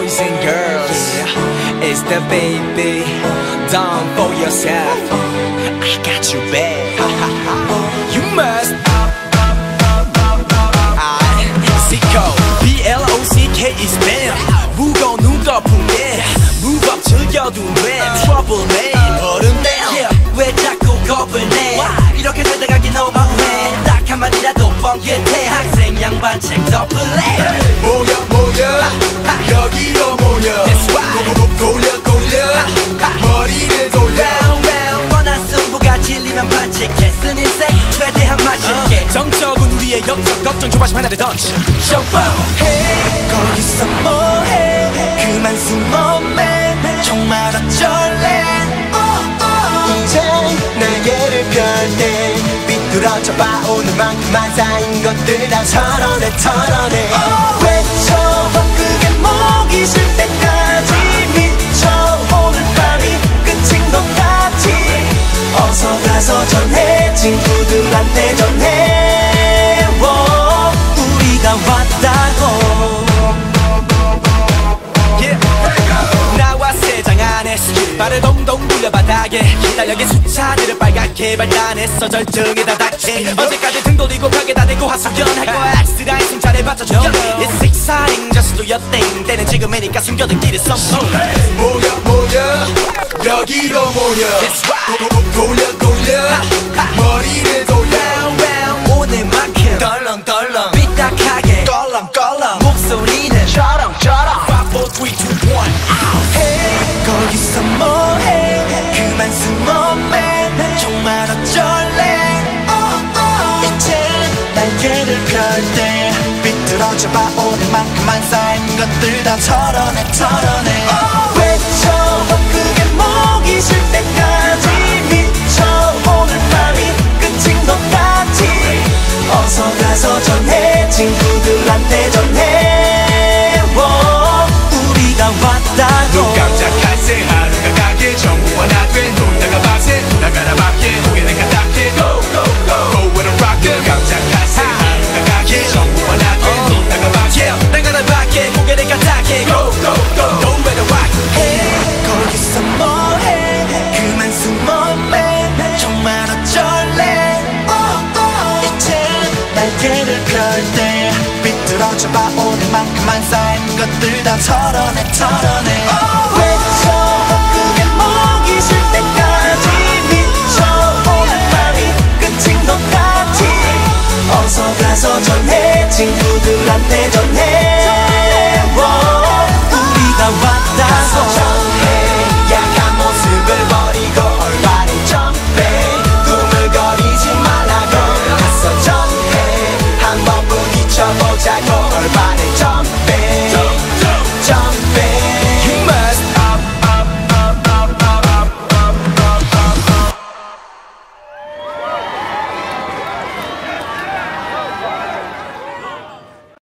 boys and girls, it's the baby. Down for yourself. I got you back. You must. Sicko, B-L-O-C-K is bam. 무거운 눈꺼풀에 move up 즐겨도 돼. Trouble name 어른데 왜 자꾸 겁을 내? 이렇게 살다가긴 너무해. 딱 한마디라도 뻥끗해. 학생 양반 책 덮을래. 모여 여기로 모여. 돌려 머리를 돌려. 뻔한 승부가 질리면 반칙했은 인생 최대한 맞을게. 정적은 우리의 역적 걱정 조바심 하나를 던져. Hey, 거기서 뭐해? 그만 숨어매. 정말 어쩔래? 이제 날개를 펼 때 삐뚤어져 봐. 오늘만큼만 쌓인 것들 다 털어내. 외쳐 그게 목이 쉴 때까지 미쳐. 오늘 밤이 끝인 것 같지. 어서 가서 전해 친구들한테 전해. 우리가 왔다고. 나와 세장 안에서 발을 동동 굴려 바닥에 달력의 숫자들을 빨갛게 발단했어. 절정에 다 닥치. 언제까지 등 돌리고 벽에다 대고 하소연할 거야. 엑스라인 숨차례 받쳐줘. It's exciting just do your thing. 때는 지금이니까 숨겨둔 길을 썸썸. 모여 여기로 모여. 돌려 머리를 돌려. 오늘만큼 덜렁덜렁 삐딱하게 껄렁껄렁 목소리는 저렁 5, 4, 3, 2, 1 Hey, 거기서 뭐해? 그만 숨어매. 정말 어쩔래? 이제 날개를 펼 때 삐뚤어져 봐. 오늘만큼만 쌓인 것들 다 털어내. 외쳐 그게 목이 쉴 때까지 미쳐. 오늘 밤이 끝인 것 같지. 어서 가서 전해 친구들한테 전해. 우리가 왔다고. 눈 깜짝할 새 하루가 가게 정부와 나돼. 놀다가 밤새 나가라 밖에 고개는 가닥해. Go with a rocker. 눈 깜짝할 새 하루가 가게 정부와 나돼. 놀다가 밤새 나가라 밖에 고개를 가닥해. Go with a rock. Hey, 거기서 뭐해? 그만 숨어매. 정말 어쩔래? 이제 날개를 펼 때 삐뚤어져 봐. 오늘만큼만 쌓인 것들 다 털어내.